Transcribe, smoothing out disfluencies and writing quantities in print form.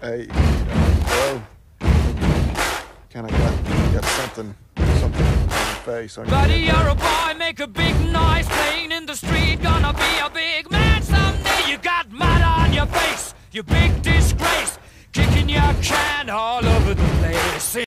Hey, well, kind of got something on your face. Buddy, you're a boy, make a big noise, playing in the street, gonna be a big man someday. You got mud on your face, you big disgrace, kicking your can all over the place.